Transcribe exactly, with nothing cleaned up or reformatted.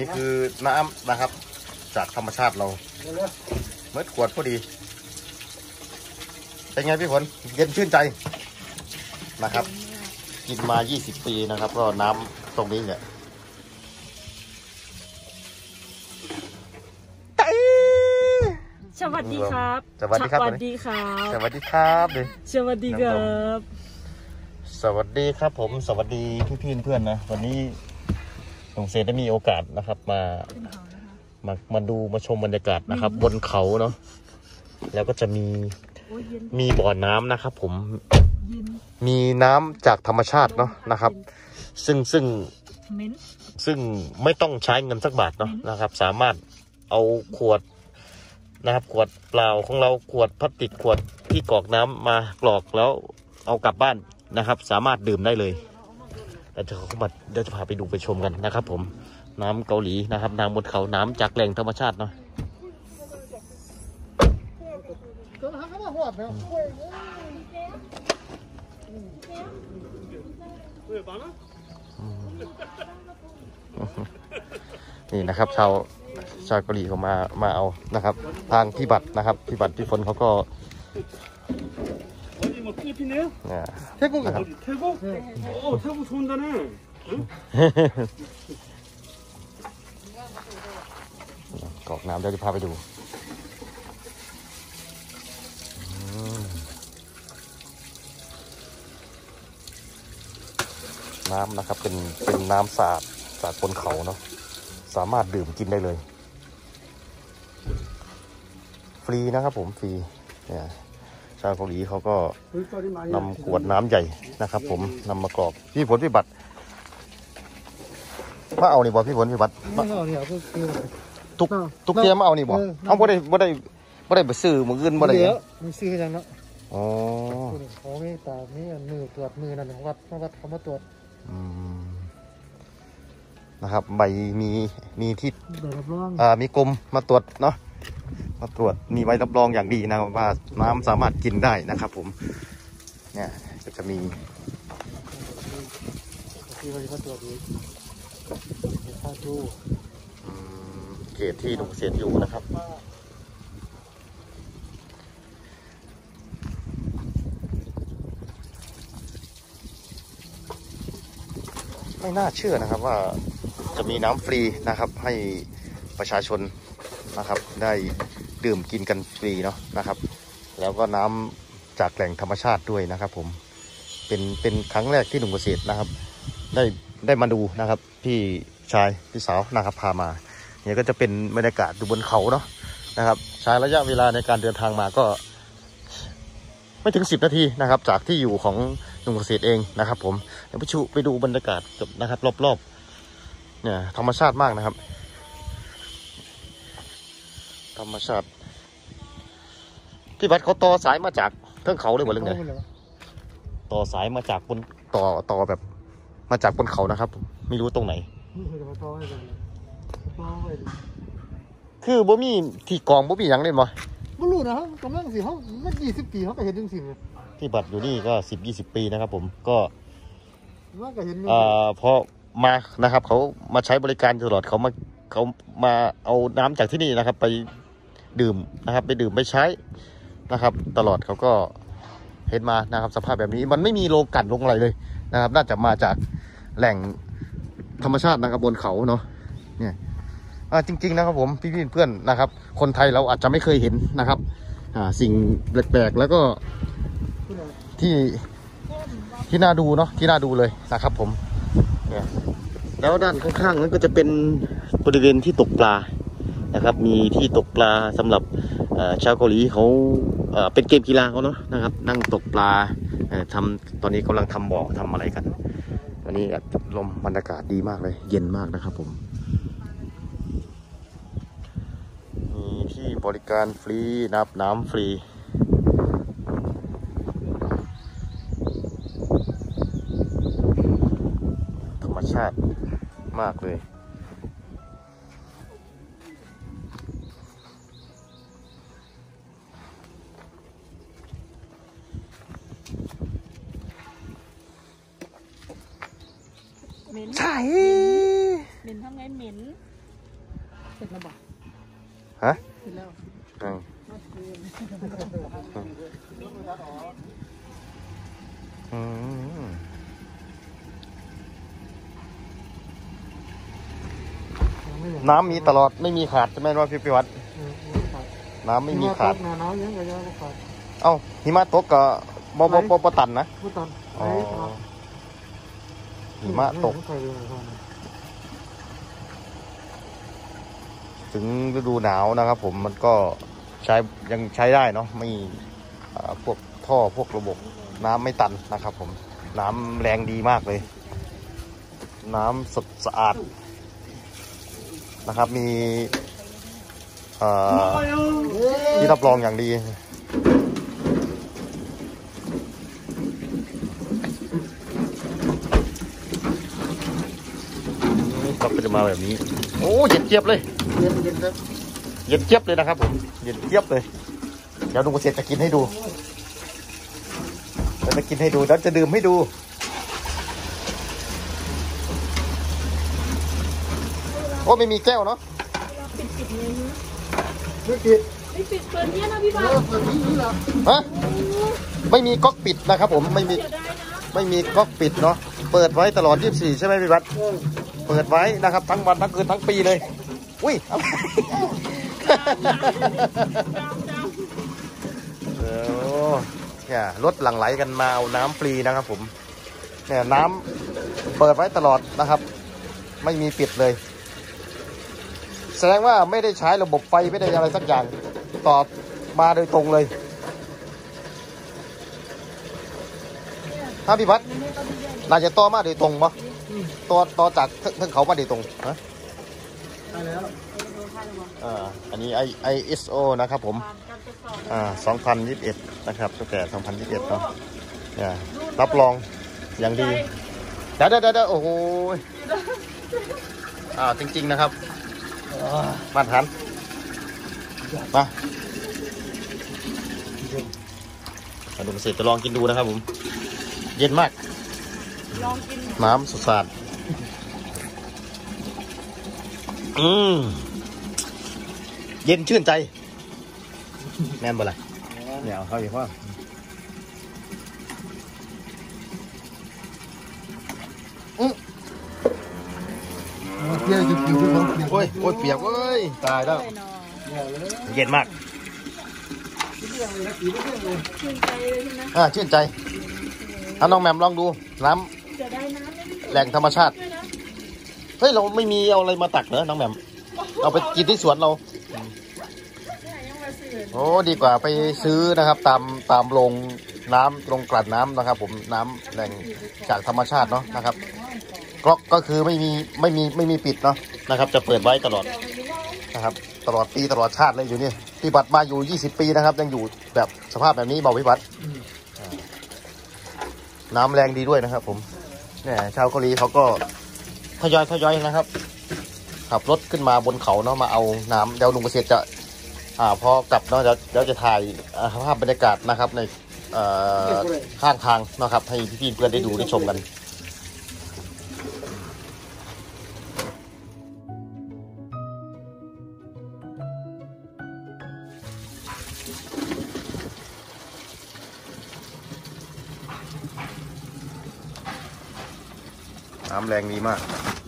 นี่คือน้ำนะครับจากธรรมชาติเราเมื่อขวดพอดีเป็นไงพี่ฝนเย็นชื่นใจนะครับกินมายี่สิบปีนะครับก็น้ำตรงนี้เนี่ยสวัสดีครับสวัสดีครับสวัสดีครับสวัสดีครับดิสวัสดีครับสวัสดีครับผมสวัสดีพี่พี่เพื่อนนะวันนี้หนุ่มเศษได้มีโอกาสนะครับมามามาดูมาชมบรรยากาศนะครับบนเขาเนาะแล้วก็จะมีมีบ่อน้ำนะครับผมมีน้ำจากธรรมชาติเนาะนะครับซึ่งซึ่งซึ่งไม่ต้องใช้เงินสักบาทเนาะนะครับสามารถเอาขวดนะครับขวดเปล่าของเราขวดพลาสติกขวดที่กรอกน้ำมากรอกแล้วเอากลับบ้านนะครับสามารถดื่มได้เลยเดี๋ยวจะเข้ามาเดี๋ยวจะพาไปดูไปชมกันนะครับผมน้ำเกาหลีนะครับน้ำบนเขาน้ำจากแหล่งธรรมชาติเนาะนี่นะครับชาวชาวเกาหลีเขามามาเอานะครับทางพี่บัตรนะครับพี่บัตรพี่ฝนเขาก็นะครับกรอกน้ำเดี๋ยวจะพาไปดูน้ำนะครับเป็นเป็นน้ำสะอาดจากบนเขาเนาะสามารถดื่มกินได้เลยฟรีนะครับผมฟรีเนี่ยชาวเกาหลีเขาก็นำขวดน้ำใหญ่นะครับผมนำมากรอกพี่ผลพี่บัตรมาเอานี่บ่พี่ผลพี่บัตรทุกทุกเทียมมาเอานี่บ่เอาบ่ได้บ่ได้บ่ได้ไปซื้อมืออื่นบ่ได้เยอะมีซื้อจังเนาะอ๋อเขาไม่ตาไม่มือตรวจมือนั่นวัดวัดเขามาตรวจนะครับใบมีมีที่ใบรับรองอ่ามีกรมมาตรวจเนาะมาตรวจมีใบรับรองอย่างดีนะว่าน้ำสามารถกินได้นะครับผมเนี่ยก็จะมีที่เขาจะตรวจดูค่าดูเขตที่หนุ่มเสียอยู่นะครับไม่น่าเชื่อนะครับว่าจะมีน้ำฟรีนะครับให้ประชาชนนะครับได้ดื่มกินกันฟรีเนาะนะครับแล้วก็น้ำจากแหล่งธรรมชาติด้วยนะครับผมเป็นเป็นครั้งแรกที่หนุ่มเกษตรนะครับได้ได้มาดูนะครับพี่ชายพี่สาวนะครับพามาเนี่ยก็จะเป็นบรรยากาศอยู่บนเขาเนาะนะครับใช้ระยะเวลาในการเดินทางมาก็ไม่ถึงสิบนาทีนะครับจากที่อยู่ของหนุ่มเกษตรเองนะครับผมเดี๋ยวไปชูไปดูบรรยากาศนะครับรอบๆเนี่ยธรรมชาติมากนะครับธรรมชาติพี่บัตรเขาต่อสายมาจากเทือกเขาเลยหมดเลยไงต่อสายมาจากบนต่อต่อแบบมาจากบนเขานะครับไม่รู้ตรงไหนคือบ่มีที่กองบ่มีอย่างเลยมั้ยไม่รู้นะครับกำลังสิเขาไม่ยี่สิบปีเขาก็เห็นจริงๆพี่บัตรอยู่นี่ก็สิบยี่สิบปีนะครับผมก็เอ่อพอมานะครับเขามาใช้บริการตลอดเขามาเขามาเอาน้ำจากที่นี่นะครับไปดื่มนะครับไปดื่มไปใช้นะครับตลอดเขาก็เห็นมานะครับสภาพแบบนี้มันไม่มีโลกันลงอะไรเลยนะครับน่าจะมาจากแหล่งธรรมชาตินะครับบนเขาเนาะเนี่ยจริงๆนะครับผมพี่ๆเพื่อนนะครับคนไทยเราอาจจะไม่เคยเห็นนะครับสิ่งแปลกๆแล้วก็ที่ที่น่าดูเนาะที่น่าดูเลยนะครับผมเนี่ยแล้วด้านข้างๆนั้นก็จะเป็นบริเวณที่ตกปลานะครับมีที่ตกปลาสำหรับชาวเกาหลีเขาเป็นเกมกีฬาเขาเนาะนะครับนั่งตกปลาทำตอนนี้กำลังทำบ่อทำอะไรกันวันนี้ลมบรรยากาศดีมากเลยเย็นมากนะครับผมมีที่บริการฟรีนับน้ำฟรีธรรมชาติมากเลยเหม็นใช่เหม็นทำไงเหม็นร็จแล้วบอกฮะเสร็จแล้วอืมอืมน้ำมีตลอดไม่มีขาดใช่ไหมว่าพี่พิวัตรน้ำไม่มีขาดหนาวยังก็ยังก็ขาดเอ้าหิมะตกก็บ่บ่บ่บ่ตันนะพูดตอนอ๋อหิมะตก ถึงฤดูหนาวนะครับผมมันก็ใช้ยังใช้ได้เนาะไม่เอ่อพวกท่อพวกระบบน้ำไม่ตันนะครับผมน้ำแรงดีมากเลย น้ำสดสะอาดนะครับมีเอ่อที่รับรองอย่างดีก็เป็นมาแบบนี้โอ้เย็นเจี๊ยบเลยเย็นเย็นครับเย็นเจี๊ยบเลยนะครับผมเย็นเจี๊ยบเลยเดี๋ยวลุงเกษตรจะกินให้ดูเดี๋ยวจะกินให้ดูแล้วจะดื่มให้ดูโอ้ไม่มีแก้วเนาะปิดปิดเลยนะไม่ปิดไม่ปิดเปิดเนี้ยนะพี่บาเอสอเปิดนี้นี่แหละฮะไม่มีก๊อกปิดนะครับผมไม่มีเสียดายนะไม่มีก๊อกปิดเนาะเปิดไว้ตลอดยี่สิบสี่ใช่ไหมพี่วัดเออเปิดไว้นะครับทั้งวันทั้งคืนทั้งปีเลยอุ้ยอะไรดาวดาวเออเนี่ยรถหลั่งไหลกันมาเอาน้ำฟรีนะครับผมเนี่ยน้ำเปิดไว้ตลอดนะครับ ไม่มีปิดเลย แสดงว่าไม่ได้ใช้ระบบไฟไม่ได้อะไรสักอย่างต่อมาโดยตรงเลยถ้าพี่พัดน่าจะต่อมาโดยตรงปะต่อต่อจากเทิงเขามาโดยตรงฮะได้แล้วอ่าอันนี้ I ไอ เอส โอ นะครับผมการทดสอบอ่าสองพันยี่สิบเอ็ดนะครับตั้งแต่สองพันยี่สิบเอ็ดเนาะเนี่ยรับรองอย่างดีเดี๋ยวเดี๋ยวเดี๋ยวโอ้โหอ่าจริง ๆ นะครับมาทานมามาดูเสร็จจะลองกินดูนะครับผม เย็นมากลองกินน้ำสดสะอาดอืมเย็นชื่นใจแม่นบ่ล่ะเนี่ยเอาเข้าอีกว่าเที่ยวจะกินทุกคนเที่ยวโอ้ยโอ้ยเปียกเว้ยตายแล้วเลยเนาะเย็นมากเที่ยวเลยนะกินเที่ยวเลยชื่นใจเลยใช่ไหมอ่าชื่นใจถ้าน้องแหม่มลองดูน้ำเสียดายน้ำไม่มีแหล่งธรรมชาติด้วยนะเฮ้ยเราไม่มีเอาอะไรมาตักเหรอน้องแหม่มเอาไปกินที่สวนเราเนี่ยยังมาซื้อโอ้ดีกว่าไปซื้อนะครับ ตามตามโรงน้ำโรงกลั่นน้ำนะครับ ผมน้ำแหล่งจากธรรมชาติเนาะนะครับก๊อกก็คือไม่มีไม่มีไม่มีปิดเนาะนะครับ จะเปิดไว้ตลอดนะครับ ตลอดปีตลอดชาติเลยอยู่นี่พี่บัตรมาอยู่ยี่สิบปีนะครับ ยังอยู่แบบสภาพแบบนี้เบาพี่บัตรน้ำแรงดีด้วยนะครับ ผมเนี่ยชาวเกาหลีเขาก็ทยอยทยอยนะครับขับรถขึ้นมาบนเขาเนาะมาเอาน้ำเดี๋ยวลุงเกษตรจะอ่าพอกลับเนาะเดี๋ยวเดี๋ยวจะถ่ายอ่าภาพบรรยากาศนะครับในเอ่อข้างทางนะครับ ให้พี่ๆเพื่อนได้ดูได้ชมกันน้ำแรงดีมาก